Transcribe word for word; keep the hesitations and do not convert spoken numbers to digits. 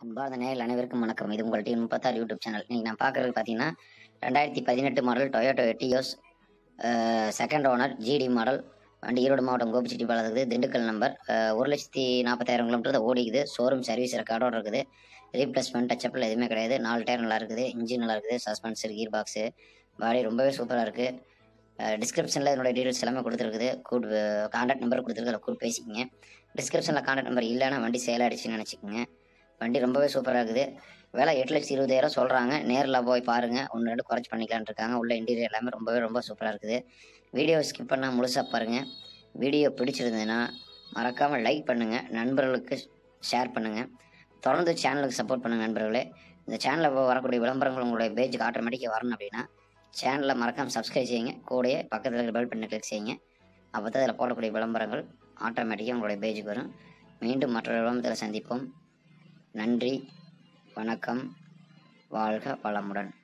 அன்பார்ந்த நேயர்கள் அனைவருக்கும் வணக்கம். இது உங்கள் டீம் முப்பத்தாறு யூடியூப் சேனல். இன்னைக்கு நான் பார்க்குறது பார்த்தீங்கன்னா ரெண்டாயிரத்தி பதினெட்டு model Toyota Etios second owner GD model வண்டி ஈரோடு மாவட்டம் கோபிச்செட்டிப்பாளையம் இருக்குது. திண்டுக்கல் நம்பர். ஒரு லட்சத்தி நாற்பத்தாயிரம் கிலோமீட்டர் தான் ஓடிக்குது. ஷோரூம் சர்வீஸ் ரெக்கார்டோடு இருக்குது. ரீப்ளேஸ்மெண்ட் டச்சப்பில் எதுவுமே கிடையாது. நாலு டயர் நல்லா இருக்குது. இன்ஜின் நல்லா இருக்குது. சஸ்பென்சர், கீர் பாக்ஸு, பாடி ரொம்பவே சூப்பராக இருக்குது. டிஸ்கிரிப்ஷனில் என்னோட டீட்டெயில்ஸ் எல்லாமே கொடுத்துருக்குது. கூட் கான்டாக்ட் நம்பர் கொடுத்துருக்கு. அதில் கூட பேசிக்கங்க. டிஸ்கிரிப்ஷனில் கான்டாக்ட் நம்பர் இல்லைன்னா வண்டி சேல் ஆகிடுச்சின்னு நினச்சிக்கோங்க. வண்டி ரொம்பவே சூப்பராக இருக்குது. விலை எட்டு லட்சத்தி இருபதாயிரம் சொல்கிறாங்க. நேரில் போய் பாருங்கள். ஒன்று ரெண்டு குறைச்சி பண்ணிக்கலான் இருக்காங்க. உள்ள இன்டீரியர் எல்லாமே ரொம்பவே ரொம்ப சூப்பராக இருக்குது. வீடியோ ஸ்கிப் பண்ணால் முழுசாக பாருங்கள். வீடியோ பிடிச்சிருந்ததுன்னா மறக்காமல் லைக் பண்ணுங்கள், நண்பர்களுக்கு ஷேர் பண்ணுங்கள். தொடர்ந்து சேனலுக்கு சப்போர்ட் பண்ணுங்கள் நண்பர்களே. இந்த சேனலில் வரக்கூடிய விளம்பரங்கள் உங்களுடைய பேஜுக்கு ஆட்டோமேட்டிக்காக வரணும் அப்படின்னா சேனலை மறக்காமல் சப்ஸ்கிரைப் செய்யுங்க. கூடயே பக்கத்தில் இருக்கிற பெல் பட்டனை கிளிக் செய்யுங்க. அப்போ தான் அதில் போடக்கூடிய விளம்பரங்கள் ஆட்டோமேட்டிக்காக உங்களுடைய பேஜுக்கு வரும். மீண்டும் மற்றொரு விளம்பரத்தில் சந்திப்போம். நன்றி, வணக்கம், வாழ்க வளமுடன்.